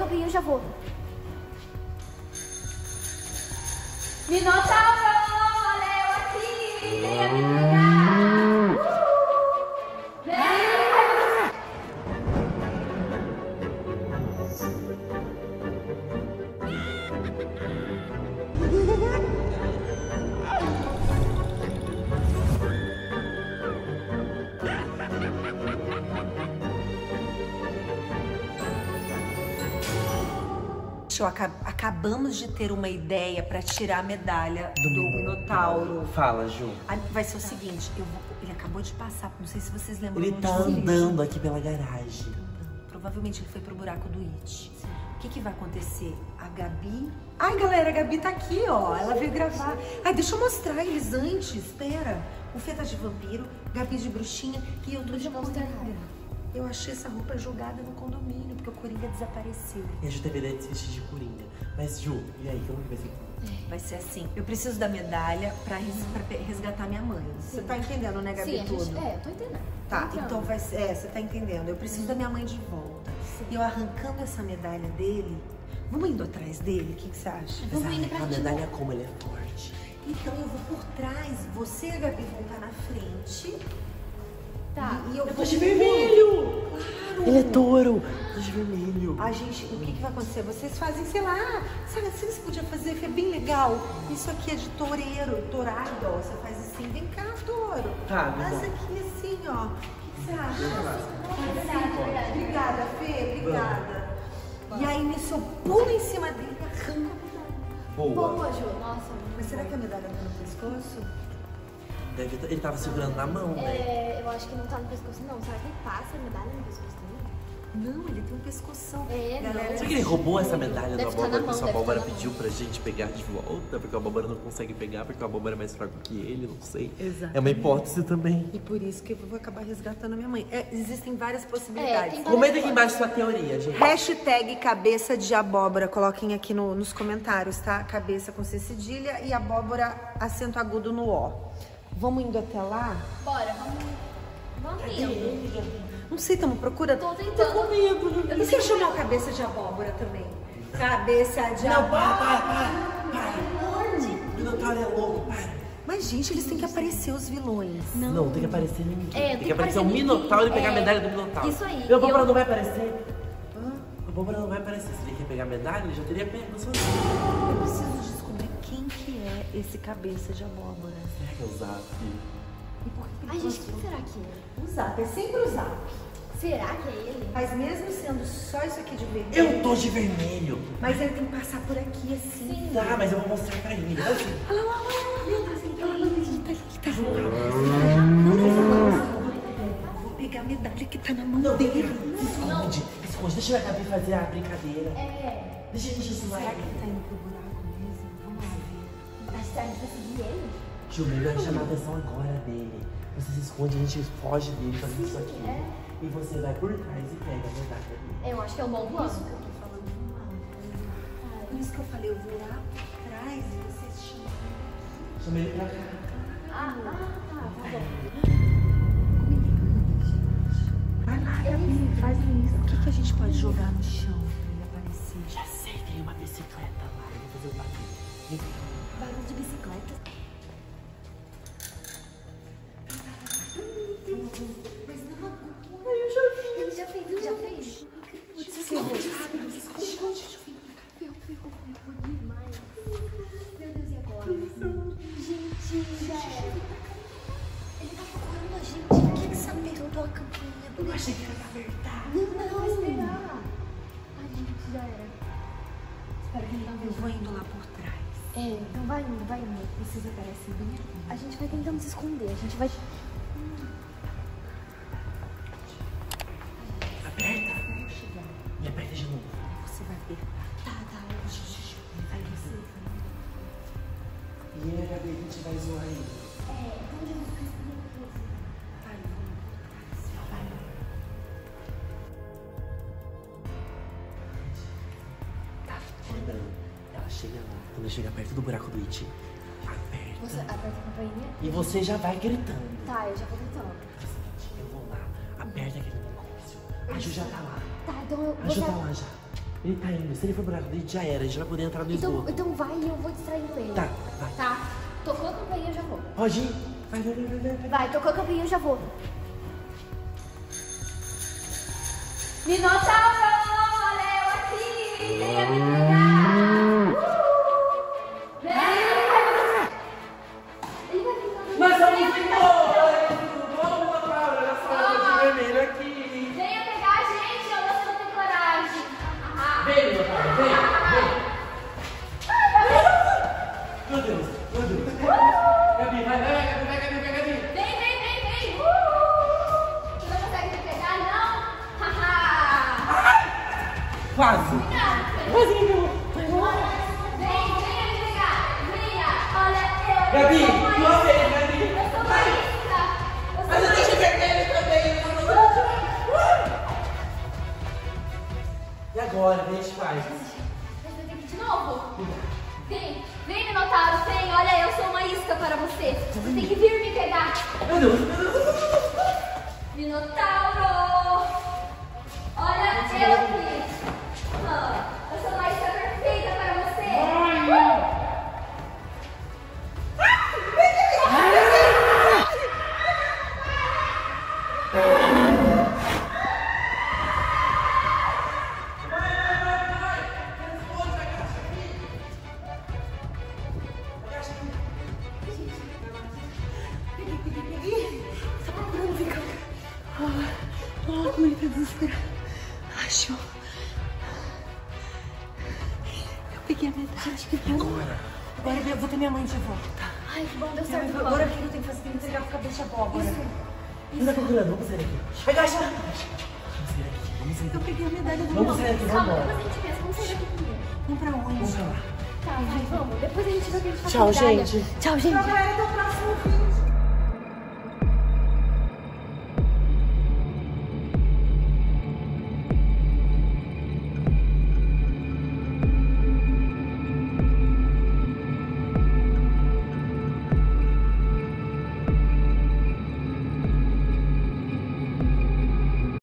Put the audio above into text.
rapidinho, eu já vou. Minotauro, olha eu aqui! Venha me pegar! Vem! Acabamos de ter uma ideia pra tirar a medalha do Minotauro. Fala, Ju. Vai ser o seguinte, ele acabou de passar, não sei se vocês lembram. Ele tá andando aqui pela garagem. Provavelmente ele foi pro buraco do It. O que vai acontecer? A Gabi... Ai, galera, a Gabi tá aqui, ó. Ela veio gravar. Ai, deixa eu mostrar eles antes. Espera. O Fê tá de vampiro, Gabi de bruxinha e eu tô de Coringa. Eu achei essa roupa jogada no condomínio, porque o Coringa desapareceu. E a Ju deveria se vestir de Coringa. Mas, Ju, e aí? Como que vai ser? Vai ser assim. Eu preciso da medalha pra resgatar minha mãe. Você tá entendendo, né, Gabi? Sim, tudo? eu tô entendendo. Tá, então vai ser... você tá entendendo. Eu preciso da minha mãe de volta. Sim. E eu arrancando essa medalha dele... Vamos indo atrás dele? O que você acha? Vamos indo pra a medalha como? Ele é forte. Então eu vou por trás. Você e a Gabi vão estar na frente. Tá. E eu tô vou de vermelho! Claro! Ele é touro! Tô de vermelho. A gente... O que vai acontecer? Vocês fazem, sei lá... Sabe, vocês podiam fazer, que é bem legal. Isso aqui é de toureiro, tourado, ó. Você faz assim, vem cá, touro. Tá, faz aqui assim, ó. O que você acha? Obrigada, Fê, obrigada. E aí, nisso, eu pulo em cima dele e arranco a medalha. Boa. Ju. Nossa. Mas será que a medalha tá no pescoço? Ele tava segurando na mão, né? Eu acho que não tá no pescoço, não. Será que ele passa a medalha no pescoço também? Não, ele tem um pescoção. Galera, Será que ele roubou essa medalha Deve do ficar na Abóbora? mão, Porque o deve Abóbora ficar na pediu pra gente pegar de volta, porque o Abóbora não consegue pegar, porque o Abóbora é mais fraco que ele, não sei. Exato. É uma hipótese também. E por isso que eu vou acabar resgatando a minha mãe. Existem várias possibilidades. tem Comenta aqui embaixo sua teoria, gente. Hashtag cabeça de abóbora, coloquem aqui nos comentários, tá? Cabeça com C cedilha e abóbora acento agudo no O. Vamos indo até lá? Bora, vamos indo. Não sei, estamos procurando. Tô tentando. Com medo. E se eu chamar o cabeça de abóbora também? Cabeça de abóbora. Para. O Minotauro é louco, para. Mas, gente, eles têm que aparecer os vilões. Não, tem que aparecer ninguém. Tem Tem que que aparecer o aparecer Minotauro e ninguém. pegar a medalha do Minotauro. Isso aí. E o Abóbora não vai aparecer. O Abóbora não vai aparecer. Se ele quer pegar a medalha, ele já teria pego sozinho. Eu preciso descobrir quem que é esse cabeça de abóbora. Será que é o Zap? E por que Ai, gente, quem será que é? O Zap, é sempre o Zap. Será que é ele? Mas mesmo sendo só isso aqui de vermelho... Eu tô de vermelho. Mas ele tem que passar por aqui, assim. Tá, mas eu vou mostrar pra ele. Olha lá, meu Deus, ele tá Vou pegar a medalha que tá na mão dele. Esconde. Deixa a Gabi fazer a brincadeira. Deixa isso lá. Será que ele tá indo pro buraco mesmo? Vamos lá ver. Mas será que vai seguir ele? Tio, melhor chamar a atenção agora dele. Você se esconde, a gente foge dele fazendo isso aqui. E você vai por trás e pega a medalha dele. Eu acho que é um bom plano. Isso que eu tô falando mal. Por isso que eu falei, eu vou lá por trás e vocês chamam. Chama ele pra cá. Tá bom. Vai lá, Gabi, faz isso. O que a gente pode jogar no chão pra ele aparecer? Já sei, tem uma bicicleta lá. Eu vou fazer o barulho. Vem cá. Barulho de bicicleta. Mas não agora. Ele já fez, ele já fez. Meu Deus, e agora? Gente, já era. Ele tá procurando a gente. Por que você apertou a campainha do... Eu achei que era pra apertar. Não, vai esperar. Ai, gente, já era. Espero que ele não Eu veja. vou indo lá por trás. Então vai indo, vai indo. Vocês aparecem bem aqui. A gente vai tentando se esconder, a gente vai... Aperta. Vamos chegar. Me aperta de novo. Você vai apertar. Tá. Vai você. E aí, Gabi, a gente vai zoar ele. Então já vou Vai, vamos por trás. Vai. Tá lembrando. Ela chega lá. Quando chega perto do buraco do It, aperta. Você aperta a campainha? E você já vai gritando. Tá, eu já vou gritando. Eu vou lá, aperta aquele negócio. A Ju já tá lá. Tá, então eu A Ju vou... tá lá já. Ele tá indo. Se ele for pro buraco dele, já era. A gente vai poder entrar no esgoto. Então vai e eu vou distraindo ele. Tá, vai. Tá? Tocou a campainha, eu já vou. Pode ir. Vai, vai, vai, vai, vai. Vai, tocou a campainha, eu já vou. Minotauro, olha eu aqui, venha me pegar. Vem. Ele vai vir. Nós estamos embora! Vamos, Minotauro! Olha só, eu tô de vermelho aqui. Venha pegar a gente, eu não tenho coragem. Vem, Minotauro, vem, vem. Meu Deus, meu Deus. Gabi, vai, Gabi, vai, Gabi, vai, Gabi. Vem. Você não consegue me pegar, não? Quase. Quase me pegou. Venha me pegar. Venha. Olha, eu Gabi, sou uma tua vez, isca. Gabi. Eu sou uma isca. Mas eu deixo vermelho também. E agora, o que a gente faz? Mas vai ter que ir de novo. Vem, Minotauro, vem. Olha, eu sou uma isca para você. Você tem que vir me pegar. Meu Deus, meu Deus. Minotauro! Olha eu aqui. Eu sou uma isca perfeita para você. Tá procurando, vem cá. Como ele tá desesperado. Achou. Eu peguei a metade. Agora eu vou ter minha mãe de volta. Ai, que bom, deu certo. Agora o que eu tenho que fazer? Tem que entregar pro cabeça abóbora. Não tá procurando, vamos sair daqui. Agacha. Vamos sair daqui, vamos sair Eu daqui. peguei a medalha do Vamos sair daqui, vamos Calma, embora. depois a gente pensa. Vamos sair daqui primeiro. Vamos pra onde? Vamos pra lá. Tá, vai, vamos. Depois a gente vê o que a gente faz. Tchau, com a medalha. gente. Tchau, gente. Galera, até o próximo vídeo.